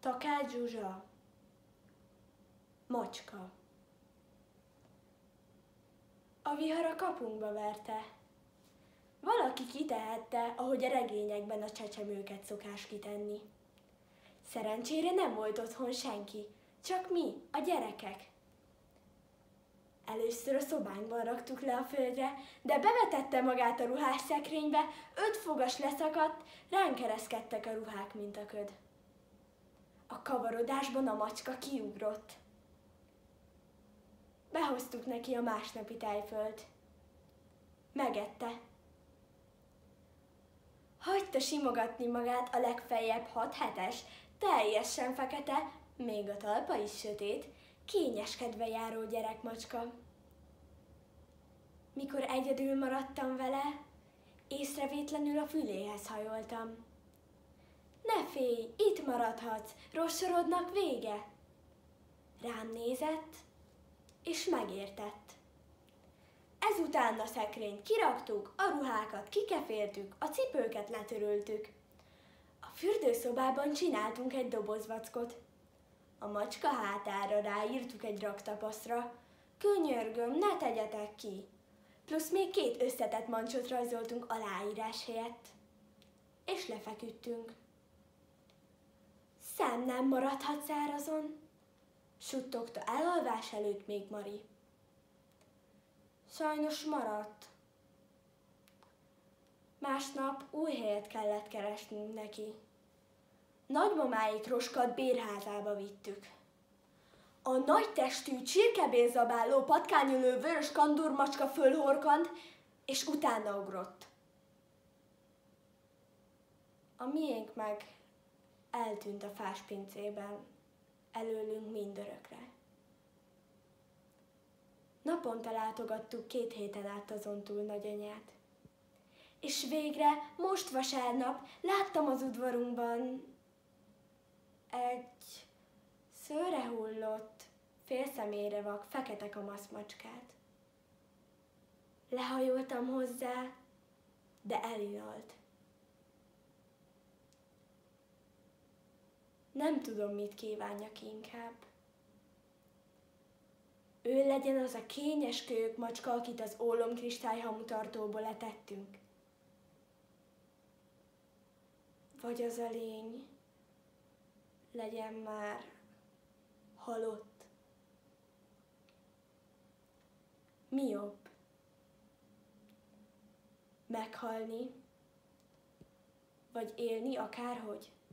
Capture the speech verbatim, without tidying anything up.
Takács Zsuzsa. Macska. A vihar a kapunkba verte. Valaki kitehette, ahogy a regényekben a csecsemőket szokás kitenni. Szerencsére nem volt otthon senki, csak mi, a gyerekek. Először a szobánkban raktuk le a földre, de bevetette magát a ruhásszekrénybe, öt fogas leszakadt, ránk ereszkedtek a ruhák, mint a köd. A kavarodásban a macska kiugrott. Behoztuk neki a másnapi tejfölt. Megette. Hagyta simogatni magát a legfeljebb hat hetes, teljesen fekete, még a talpa is sötét, kényeskedve járó gyerekmacska. Mikor egyedül maradtam vele, észrevétlenül a füléhez hajoltam. Ne félj, itt maradhatsz, rossorodnak vége. Rám nézett, és megértett. Ezután a szekrényt kiraktuk, a ruhákat kikeféltük, a cipőket letöröltük. A fürdőszobában csináltunk egy dobozvackot. A macska hátára ráírtuk egy raktapaszra. Könyörgöm, ne tegyetek ki! Plusz még két összetett mancsot rajzoltunk aláírás helyett. És lefeküdtünk. Szem nem maradhat szárazon, suttogta elalvás előtt még Mari. Sajnos maradt. Másnap új helyet kellett keresnünk neki. Nagymamáik Roskat bérházába vittük. A nagy testű, csirkebélzabáló, patkányölő vörös kandúrmacska fölhorkant, és utána ugrott. A miénk meg eltűnt a fáspincében, előlünk mindörökre. Naponta látogattuk két héten át azon túl nagyanyát. És végre, most vasárnap láttam az udvarunkban egy szőre hullott, fél szemére vak, fekete kamaszmacskát. Lehajoltam hozzá, de elinalt. Nem tudom, mit kívánjak inkább. Ő legyen az a kényes kölyök macska, akit az ólomkristály hamutartóból letettünk. Vagy az a lény legyen már halott. Mi jobb? Meghalni, vagy élni akárhogy?